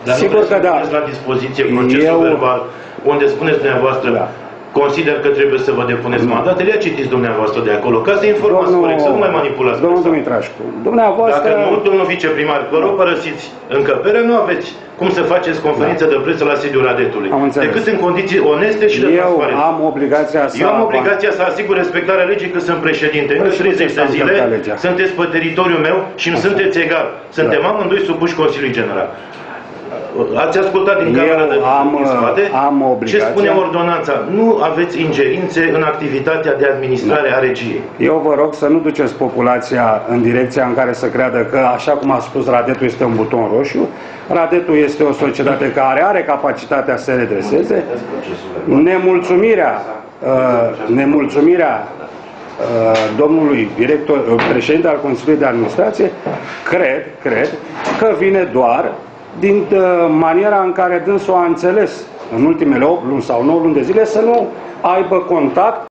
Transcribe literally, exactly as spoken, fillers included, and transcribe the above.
Dar Sigur nu că da. la dispoziție procesul Eu... verbal, unde spuneți dumneavoastră, da. Consider că trebuie să vă depuneți mandatele, ia citiți dumneavoastră de acolo, ca să informați domnul, corect, să nu mai manipulați. Domnul Dumitrașcu, dumneavoastră... Dacă nu, domnul viceprimar, vă rog, părăsiți încăperea, nu aveți cum să faceți conferință da. de presă la sediul Radetului. Decât în condiții oneste și de transparență. Eu am obligația să... Eu am obligația să asigur respectarea legii că sunt președinte. Încă treizeci de zile sunteți pe teritoriul meu și îmi sunteți egal. Suntem da. amândoi supuși Consiliului General. Ați ascultat din camera de am, spate am obligația. Ce spune ordonanța? Nu aveți ingerințe în activitatea de administrare da. a regiei. Eu vă rog să nu duceți populația în direcția în care să creadă că, așa cum a spus, Radetul este un buton roșu. Radetul este o societate care are capacitatea să se redreseze. Nemulțumirea, uh, nemulțumirea uh, domnului director, uh, președinte al Consiliului de Administrație, cred, cred că vine doar din uh, maniera în care dânsul a înțeles în ultimele opt luni sau nouă luni de zile să nu aibă contact